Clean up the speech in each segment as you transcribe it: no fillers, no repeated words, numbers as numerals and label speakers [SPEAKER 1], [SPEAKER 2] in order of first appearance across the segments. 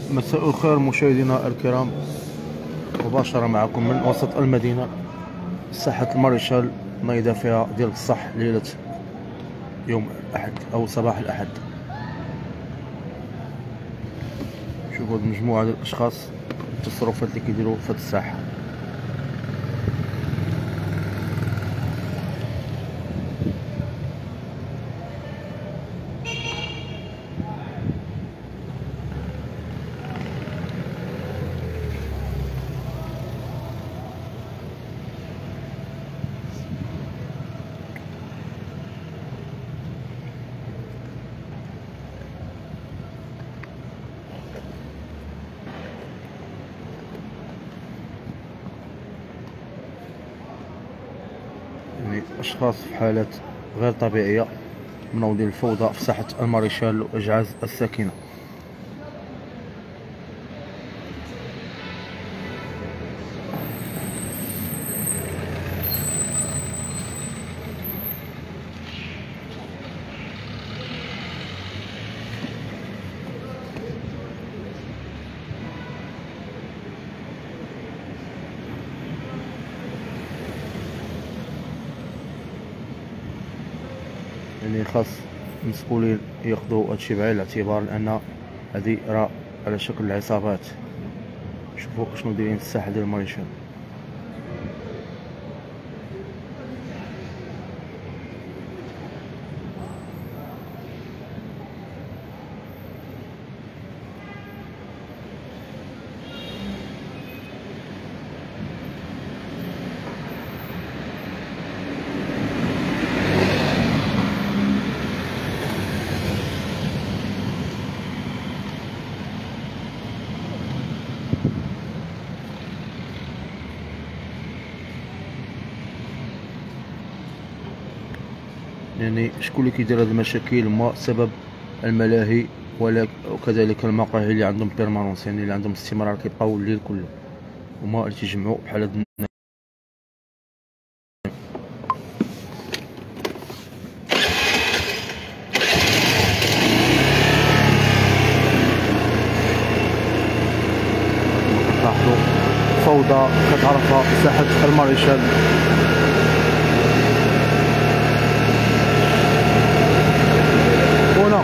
[SPEAKER 1] مساء الخير مشاهدينا الكرام، مباشرة معكم من وسط المدينة، ساحة الماريشال، نايضة فيها ديال الصح ليلة يوم الأحد أو صباح الأحد. شوفوا هاد المجموعة ديال الأشخاص، التصرفات اللي كيديروا في هاد الساحة. يعني أشخاص في حالات غير طبيعية منوضين الفوضى في ساحة الماريشال وإجعاز الساكنة. يعني خاص المسؤولين ياخذوا هادشي بعين الاعتبار، لان هذه راه على شكل العصابات. شوفوا شنو دايرين في الساحه ديال الماريشال. يعني شكون اللي كيدير هاد المشاكل؟ هما سبب الملاهي وكذلك المقاهي اللي عندهم بيرمانونس، يعني اللي عندهم استمرار، كيبقاو الليل كله. هما اللي تيجمعوا بحال هاد لاحظوا فوضى كتعرفها في ساحة الماريشال. هنا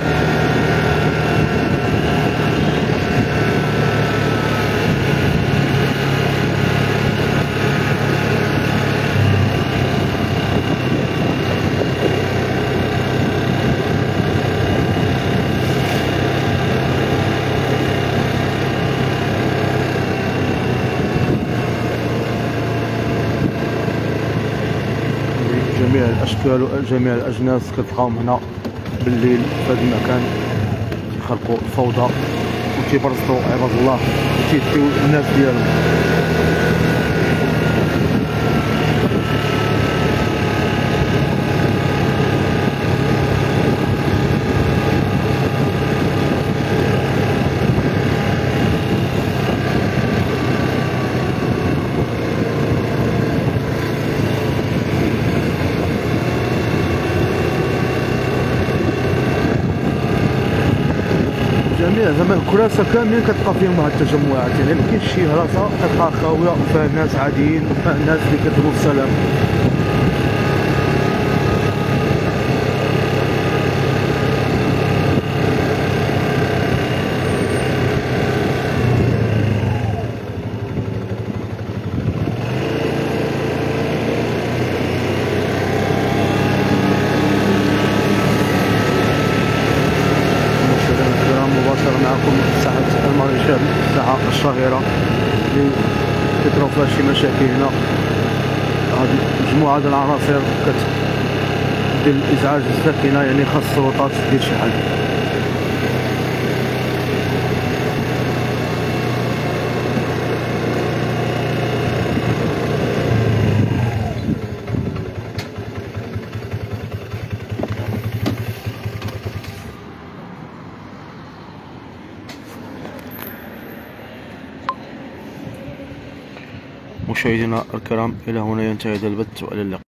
[SPEAKER 1] جميع الاشكال وجميع الاجناس كتلقاهم هنا بالليل في هذا المكان، يخلقوا الفوضى وتيبرزطوا عباد الله وتيديو الناس ديالهم. جميع زعما الكراسه كاملين كتلقى فيهم هاد التجمعات، يعني مكاينش شي هراسه كتلقى خاويه وفيها ناس عاديين وفيها ناس اللي كيطلبوا السلام. معكم ساحة الماريشال، الساحة الشهيرة اللي كيطرا فيها شي مشاكل. هنا هاد المجموعة ديال العناصر كدير الإزعاج الساكنة، يعني خاص السلطات دير شي حل. مشاهدينا الكرام، إلى هنا ينتهي هذا البث، وإلى اللقاء.